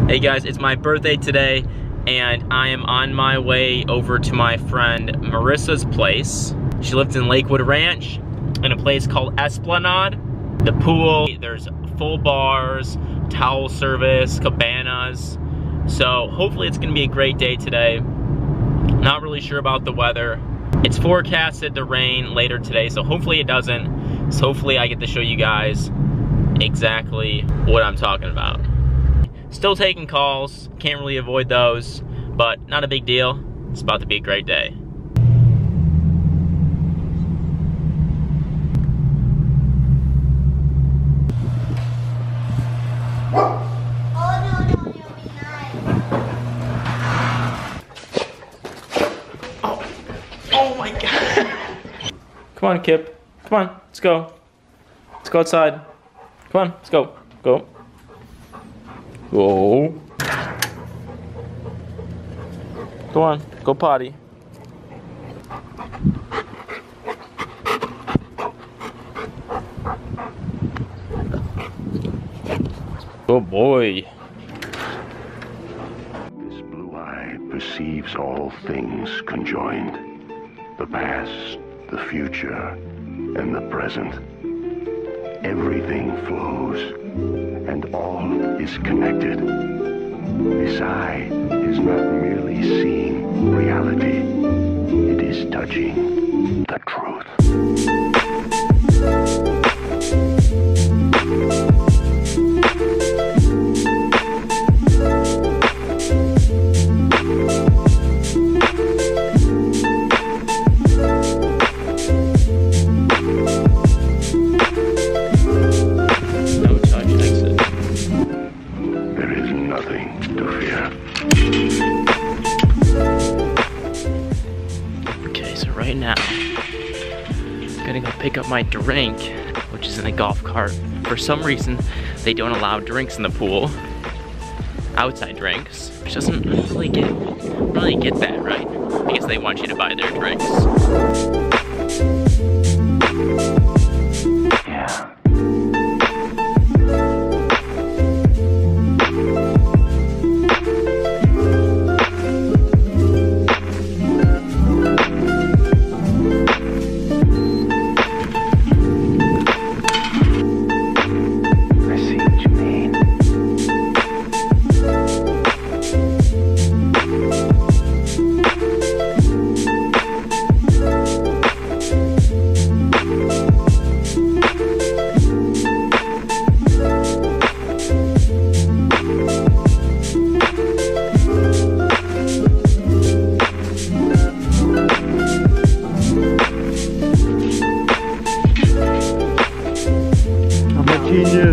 Hey guys, it's my birthday today, and I am on my way over to my friend Marissa's place. She lives in Lakewood Ranch, in a place called Esplanade. The pool, there's full bars, towel service, cabanas. So hopefully it's gonna be a great day today. Not really sure about the weather. It's forecasted to rain later today, so hopefully it doesn't. So hopefully I get to show you guys exactly what I'm talking about. Still taking calls, can't really avoid those, but not a big deal. It's about to be a great day. Oh my God. Come on, Kip. Come on, let's go. Let's go outside. Come on, let's go. Go. Go. Go on, go potty. Good boy. This blue eye perceives all things conjoined. The past, the future, and the present. Everything flows, and all is connected. This eye is not merely seeing reality, it is touching the truth. Right now, I'm gonna go pick up my drink, which is in a golf cart. For some reason, they don't allow drinks in the pool. Outside drinks, which doesn't really get that right. I guess they want you to buy their drinks. Yeah. Genius.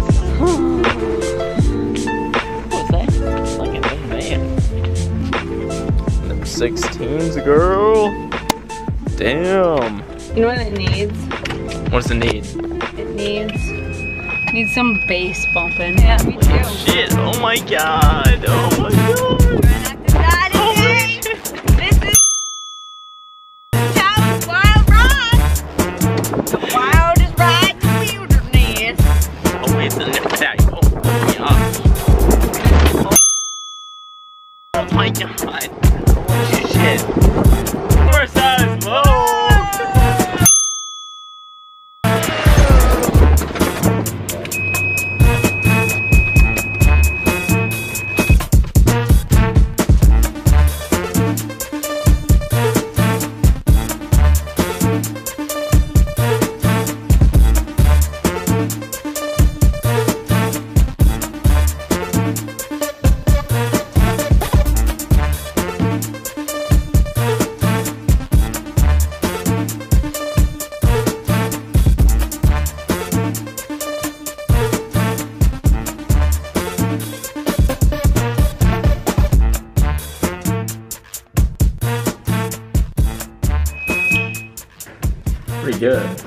What's that? It's like a new man. Number 16's girl. Damn. You know what it needs? What does it need? It needs some bass bumping. Yeah, me too. Shit, oh my God. Oh my God. We're gonna have to die today. This is Child's Wild Ride. The wildest ride in the wilderness. Oh, it's the next day. Oh, yeah. Oh my God. Shit. Versus Mo. Pretty good.